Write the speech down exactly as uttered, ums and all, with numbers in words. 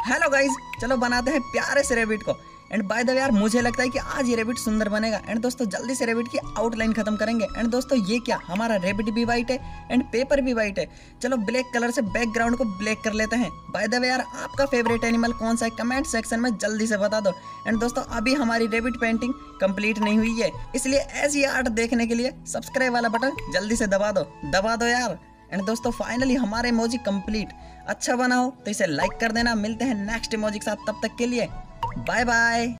Hello guys, चलो बनाते हैं प्यारे से रेबिट को। एंड बाय द वे यार, मुझे लगता है कि आज ये रेबिट सुंदर बनेगा। एंड दोस्तों जल्दी से रेबिट की आउटलाइन खत्म करेंगे। एंड दोस्तों ये क्या, हमारा रेबिट भी वाइट है एंड पेपर भी वाइट है। चलो ब्लैक कलर से बैकग्राउंड को ब्लैक कर लेते हैं। बाय द वे यार, आपका फेवरेट एनिमल कौन सा है कमेंट सेक्शन में जल्दी से बता दो। एंड दोस्तों अभी हमारी रेबिट पेंटिंग कंप्लीट नहीं हुई है, इसलिए ऐसी आर्ट देखने के लिए सब्सक्राइब वाला बटन जल्दी से दबा दो दबा दो यार। एंड दोस्तों फाइनली हमारा इमोजी कंप्लीट। अच्छा बना हो तो इसे लाइक कर देना। मिलते हैं नेक्स्ट इमोजी के साथ, तब तक के लिए बाय बाय।